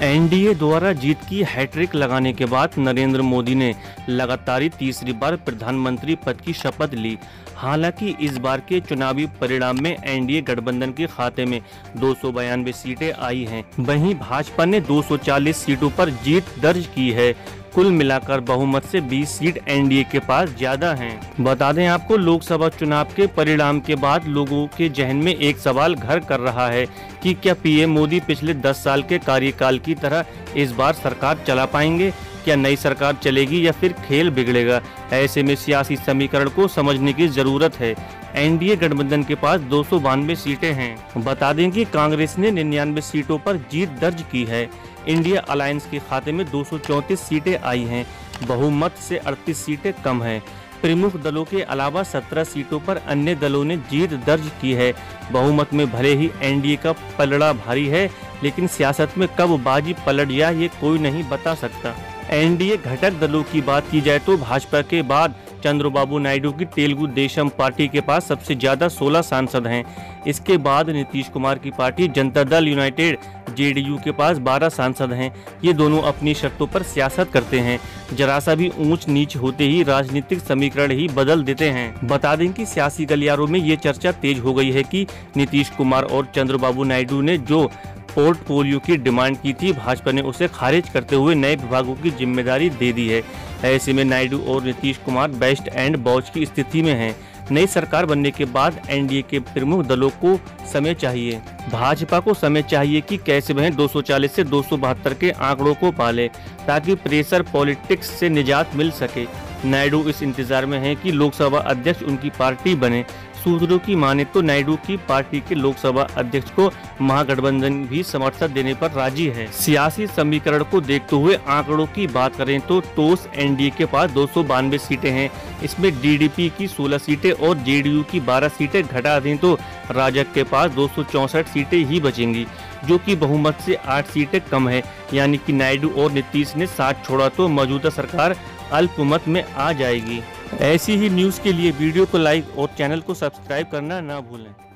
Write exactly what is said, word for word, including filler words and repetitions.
NDA द्वारा जीत की hat trick लगाने के बाद नरेंद्र मोदी ने लगातार तीसरी बार प्रधानमंत्री पद की शपथ ली। हालांकि इस बार के चुनावी परिणाम में एनडीए गठबंधन के खाते में दो सौ बयानवे सीटें आई हैं। वहीं भाजपा ने दो सौ चालीस सीटों पर जीत दर्ज की है। कुल मिलाकर बहुमत से बीस सीट एनडीए के पास ज्यादा हैं। बता दें आपको, लोकसभा चुनाव के परिणाम के बाद लोगों के जहन में एक सवाल घर कर रहा है कि क्या पीएम मोदी पिछले दस साल के कार्यकाल की तरह इस बार सरकार चला पाएंगे। क्या नई सरकार चलेगी या फिर खेल बिगड़ेगा। ऐसे में सियासी समीकरण को समझने की जरूरत है। एनडीए गठबंधन के पास दो सौ बानवे सीटें हैं। बता दें कि कांग्रेस ने निन्यानवे सीटों पर जीत दर्ज की है। इंडिया अलायंस के खाते में दो सौ चौंतीस सीटें आई हैं। बहुमत से अड़तीस सीटें कम हैं। प्रमुख दलों के अलावा सत्रह सीटों पर अन्य दलों ने जीत दर्ज की है। बहुमत में भले ही एनडीए का पलड़ा भारी है, लेकिन सियासत में कब बाजी पलट जाए ये कोई नहीं बता सकता। एनडीए घटक दलों की बात की जाए तो भाजपा के बाद चंद्रबाबू नायडू की तेलुगु देशम पार्टी के पास सबसे ज्यादा सोलह सांसद हैं। इसके बाद नीतीश कुमार की party Janata Dal United JDU के पास बारह सांसद हैं। ये दोनों अपनी शर्तों पर सियासत करते हैं। जरा सा भी ऊंच नीच होते ही राजनीतिक समीकरण ही बदल देते हैं। बता दें कि सियासी गलियारों में ये चर्चा तेज हो गई है कि नीतीश कुमार और चंद्रबाबू नायडू ने जो पोर्टफोलियो की डिमांड की थी, भाजपा ने उसे खारिज करते हुए नए विभागों की जिम्मेदारी दे दी है। ऐसे में नायडू और Nitish Kumar best and both की स्थिति में हैं। नई सरकार बनने के बाद एनडीए के प्रमुख दलों को समय चाहिए। भाजपा को समय चाहिए कि कैसे वह दो सौ चालीस से दो सौ बहत्तर के आंकड़ों को पाले, ताकि प्रेशर पॉलिटिक्स से निजात मिल सके। नायडू इस इंतजार में हैं कि लोकसभा अध्यक्ष उनकी पार्टी बने। सूत्रों की माने तो नायडू की पार्टी के लोकसभा अध्यक्ष को महागठबंधन भी समर्थन देने पर राजी है। सियासी समीकरण को देखते हुए आंकड़ों की बात करें तो टोस एनडीए के पास दो सौ बानवे सीटें हैं। इसमें डीडीपी की सोलह सीटें और जेडीयू की बारह सीटें घटा दें तो राजग के पास दो सौ चौसठ सीटें ही बचेंगी, जो कि बहुमत से आठ सीटें कम है। यानी कि नायडू और नीतीश ने साथ छोड़ा तो मौजूदा सरकार अल्पमत में आ जाएगी। ऐसी ही न्यूज़ के लिए वीडियो को लाइक और चैनल को सब्सक्राइब करना ना भूलें।